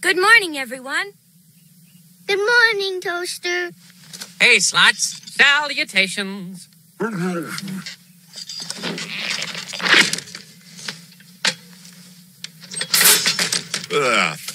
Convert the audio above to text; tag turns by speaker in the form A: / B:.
A: Good morning, everyone.
B: Good morning, Toaster.
C: Hey, Slots. Salutations.
D: Ugh,